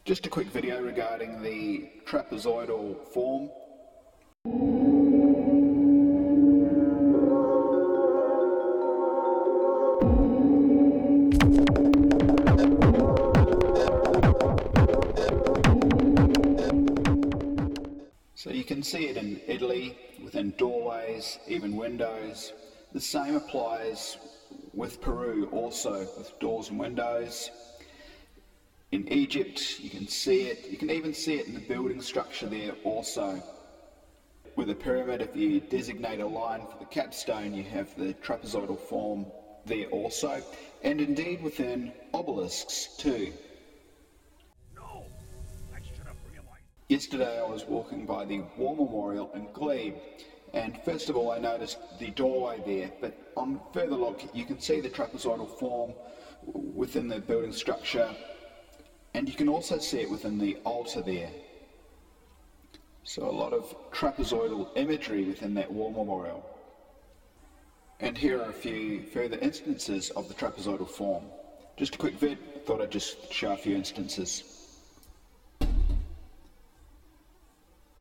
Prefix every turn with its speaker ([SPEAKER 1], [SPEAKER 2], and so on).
[SPEAKER 1] Just a quick video regarding the trapezoidal form. So you can see it in Italy, within doorways, even windows. The same applies with Peru also, with doors and windows. In Egypt, you can see it. You can even see it in the building structure there also. With a pyramid, if you designate a line for the capstone, you have the trapezoidal form there also. And indeed within obelisks too.
[SPEAKER 2] No, I should have realized.
[SPEAKER 1] Yesterday I was walking by the War Memorial in Glebe, and first of all I noticed the doorway there, but on further look you can see the trapezoidal form within the building structure, and you can also see it within the altar there. So a lot of trapezoidal imagery within that War Memorial. And here are a few further instances of the trapezoidal form. Just a quick vid, thought I'd just show a few instances.